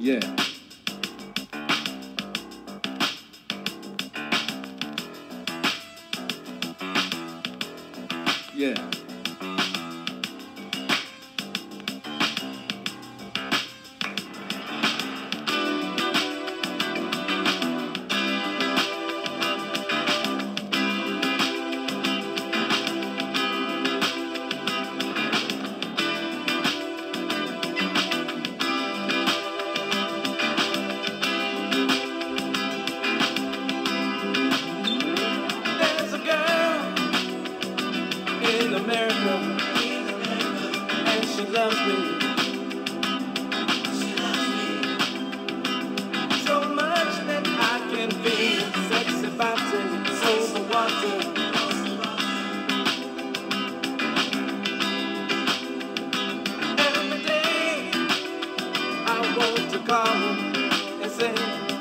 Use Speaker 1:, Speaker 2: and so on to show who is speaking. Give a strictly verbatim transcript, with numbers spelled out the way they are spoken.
Speaker 1: Yeah. Yeah.
Speaker 2: In America, and she loves me. She loves me so much that I can feel sexy bouncing over water. Every day I want to call her and say,